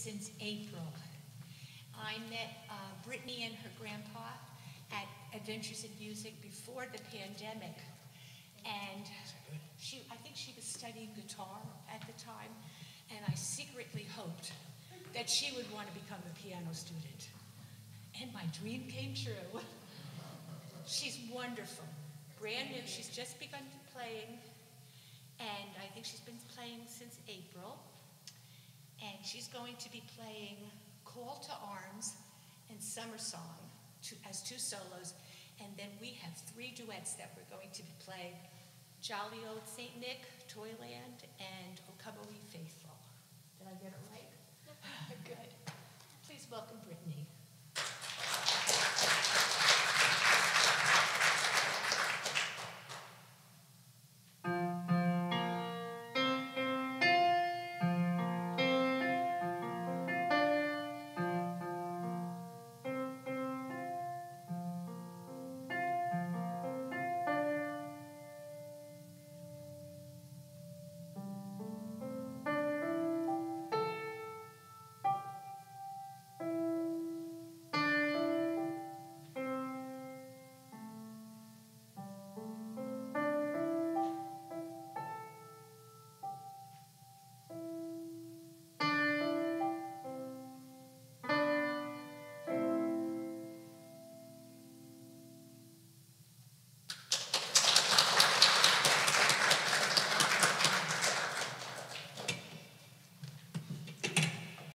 since April. I met Brittany and her grandpa at Adventures in Music before the pandemic. And I think she was studying guitar at the time, and I secretly hoped that she would want to become a piano student. And my dream came true. She's wonderful, brand new. She's just begun playing, and I think she's been playing since April. And she's going to be playing Call to Arms and Summer Song as two solos. And then we have 3 duets that we're going to play: Jolly Old St. Nick, Toyland, and O Come O Ye Faithful.